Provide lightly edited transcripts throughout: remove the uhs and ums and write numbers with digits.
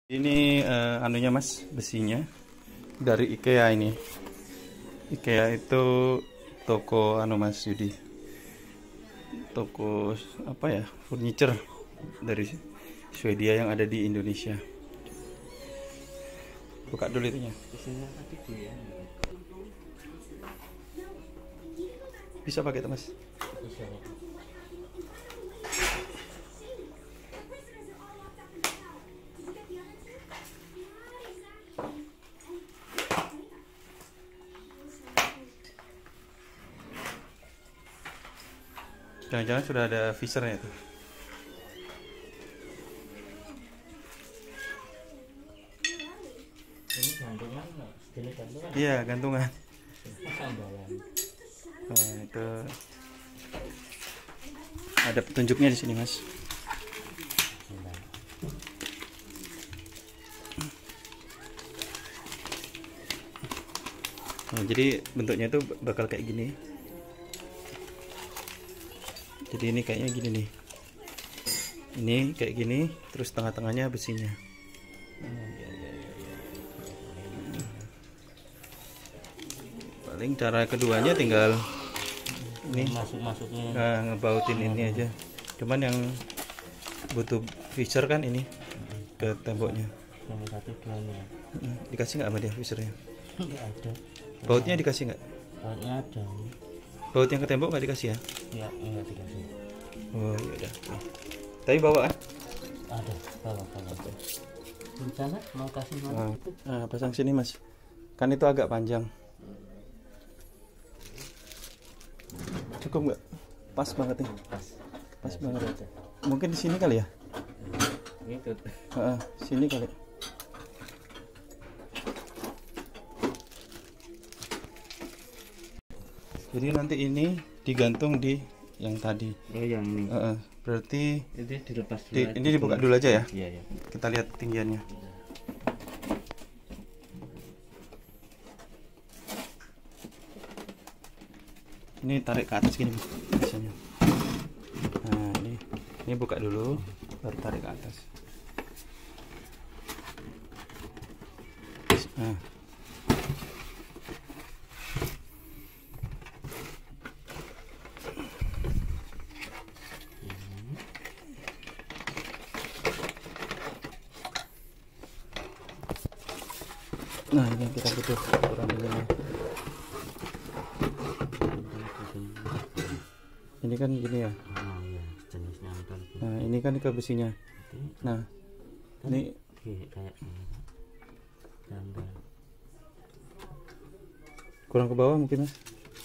Ini anunya mas, besinya dari IKEA ini. IKEA itu toko anu mas Yudi, toko apa ya, furniture dari Swedia yang ada di Indonesia. Buka dulu itunya. Bisa pakai itu mas. Jangan-jangan sudah ada visirnya itu. Ini gantungan, segini gantungan. Iya, gantungan. Nah, itu ada petunjuknya di sini, Mas. Nah, jadi bentuknya itu bakal kayak gini. Jadi ini kayaknya gini nih. Ini kayak gini, terus tengah-tengahnya besinya. Paling cara keduanya tinggal ini Masuk-masuknya. nah, ngebautin ini aja. Cuman yang butuh visor kan ini ke temboknya. Yang satu duanya. Dikasih nggak sama dia visornya? Nggak ada. Bautnya dikasih nggak? Bautnya ada. Baut yang ke tembok nggak dikasih ya? Ya, enggak dikasih. Oh iya udah. Tapi bawa kan? Ada. Bawa. Rencana mau kasih mana? Nah, pasang sini mas. Kan itu agak panjang. Cukup nggak? Pas banget nih. Pas banget. Mungkin di sini kali ya? Gitu. Sini kali. Jadi nanti ini digantung di yang tadi. Oh, yang ini. Berarti Ini dilepas dulu. ini dibuka dulu aja ya. Iya. Kita lihat tinggiannya. Ini tarik ke atas gini biasanya. Nah ini buka dulu, baru tarik ke atas. Nah. Nah ini yang kita butuh kurang begini. Ini kan gini ya. Oh iya, jenisnya ntar. Nah ini kan ke besinya. Nah ini Kayak ini. Gambar. kurang ke bawah mungkin mas.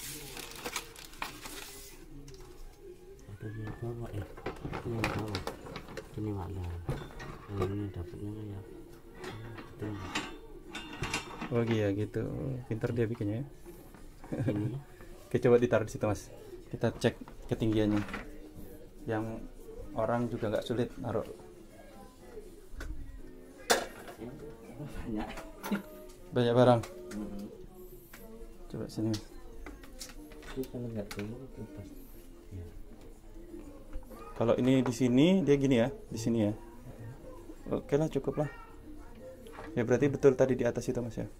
Ada di bawah ya. Ini yang bawah. Ini mana? Ini dapatnya ya. Itu. Oh iya gitu, pintar dia bikinnya ya. Ini. Oke, coba ditaruh di situ mas. Kita cek ketinggiannya. Yang orang juga nggak sulit naruh. Banyak. Banyak barang. Coba sini. Ini kalau nggak dulu itu pas. Ya. Kalau ini di sini dia gini ya, di sini ya. Oke lah, cukup lah. Ya berarti betul tadi di atas itu mas ya.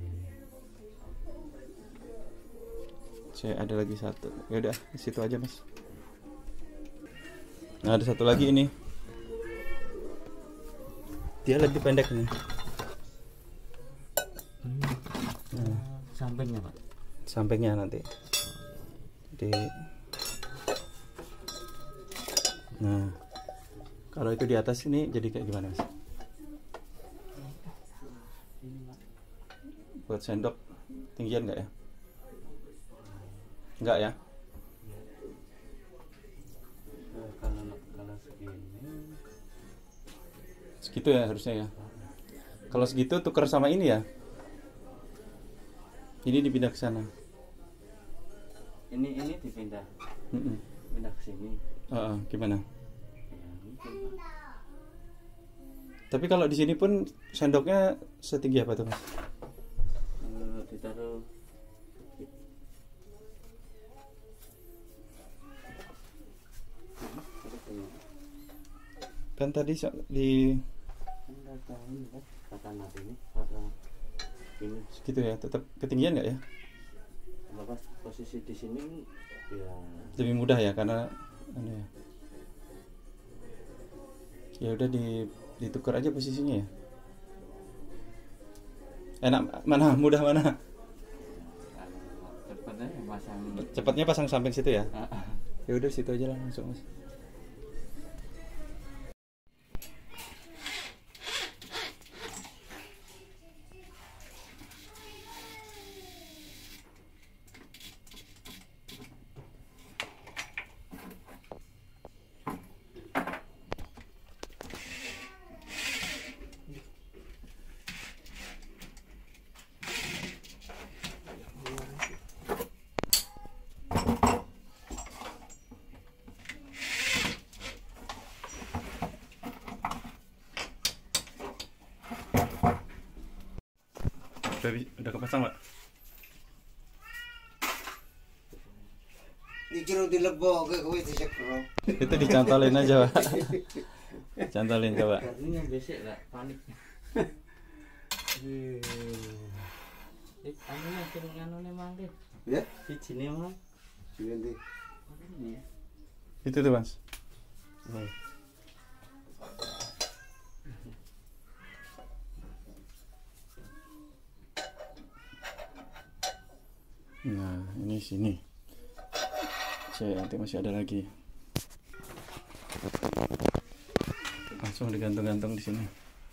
Saya ada lagi satu. Ya udah, di situ aja mas. Nah ada satu lagi ini. Dia lebih pendek nih. Nah, Sampingnya pak. sampingnya nanti. Nah, kalau itu di atas ini jadi kayak gimana mas? Buat sendok tinggian nggak ya? Nggak ya? Kalau segini. Segitu ya harusnya ya. Kalau segitu tuker sama ini ya. Ini dipindah ke sana. Ini dipindah. Pindah ke sini. Gimana? Ya, mungkin, Pak. Tapi kalau di sini pun sendoknya setinggi apa tuh mas? Ditaruh. Kan tadi di Enggak rata ini kan, rata nanti ini, rata ini. Segitu ya, tetap ketinggian nggak ya? Maka posisi di sini ya Lebih mudah ya karena anu ya. Ya udah ditukar aja posisinya ya. Enak mana? Mudah mana? cepatnya pasang. Cepatnya pasang samping situ ya. Ya udah situ aja lah langsung Mas. Udah kepasang, Pak? Dikira dilebok ke kowe disekro. Itu dicantolin aja, Pak. Cantolin coba. Karena besek lah, panik. Anunya sering anune mangke. Ya? Sijine mah. Sing ndi? Itu tuh, Mas. Nah, ini sini. Nanti masih ada lagi. Langsung digantung-gantung di sini.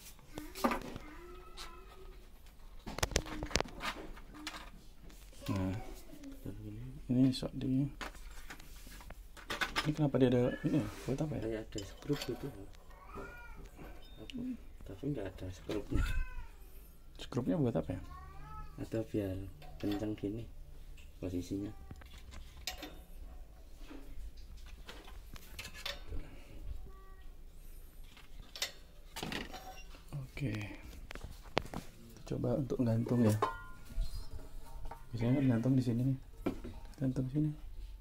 Nah, ini sok di. Ini kenapa dia ada ini? Buat apa ya? Kayak ada skrup gitu. Tapi nggak ada skrupnya. Skrupnya buat apa ya? Atau biar kencang gini posisinya. Oke. Coba untuk gantung ya. Biasanya kan gantung di sini nih. Gantung sini.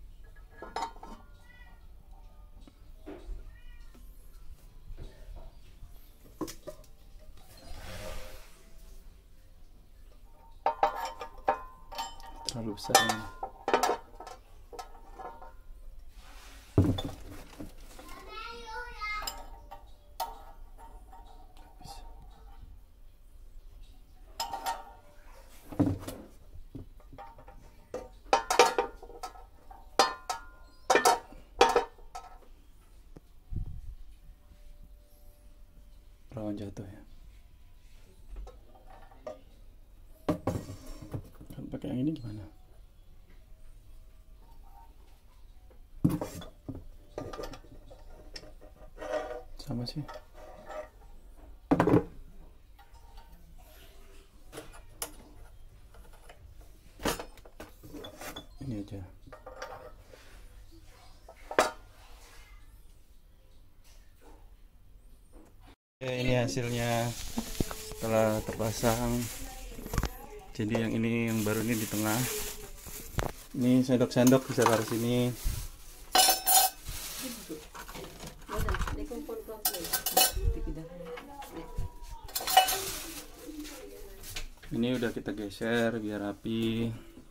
Terlalu besar ini. Rawan jatuh ya. Kalau pakai yang ini gimana? Sama sih. Ini aja. Ini hasilnya setelah terpasang. Jadi yang ini yang baru ini di tengah. Ini sendok-sendok bisa taruh sini. Ini udah kita geser biar rapi.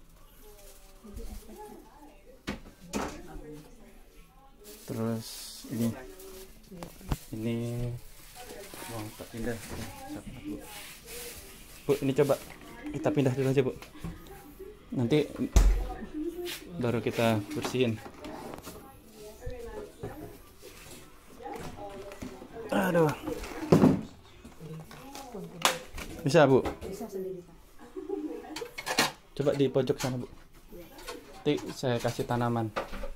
Terus ini mau tak pindah. Bu, ini coba kita pindah dulu aja, Bu. Nanti baru kita bersihin. Aduh. Bisa, Bu? Bisa sendiri, Pak. Coba di pojok sana, Bu. Nanti saya kasih tanaman.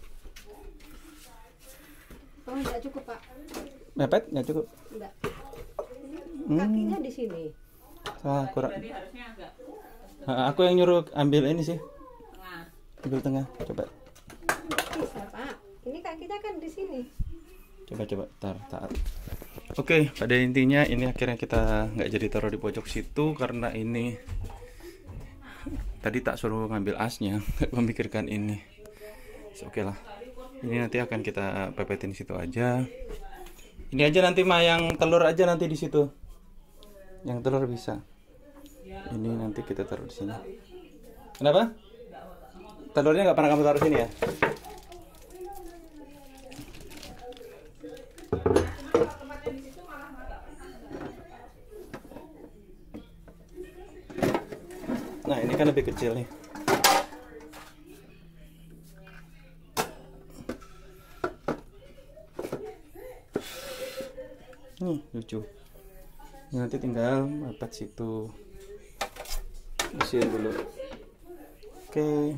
Oh, enggak cukup, Pak. Mepet? Nggak cukup? Enggak. Kakinya di sini. Ah, kurang. Aku yang nyuruh ambil ini sih. Ambil tengah. Coba. Bisa, Pak. Ini kakinya kan di sini. Coba taruh. Oke, pada intinya ini akhirnya kita nggak jadi taruh di pojok situ karena ini tadi tak suruh ngambil asnya, nggak memikirkan ini. Oke lah. Ini nanti akan kita pepetin situ aja. Ini aja nanti mah yang telur aja nanti di situ. Yang telur bisa. Ini nanti kita taruh di sini. Kenapa? Telurnya nggak pernah kamu taruh sini ya? Nah, ini kan lebih kecil nih. Nih, lucu. Ini nanti tinggal mepet situ. Isi dulu. Oke.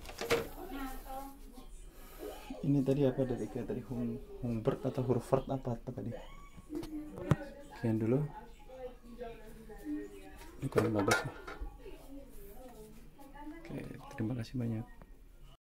Ini tadi apa dari kayak tadi Humbert atau Hurford apa tadi? Sekian dulu. Ini kurang bagus nih. Oke, terima kasih banyak.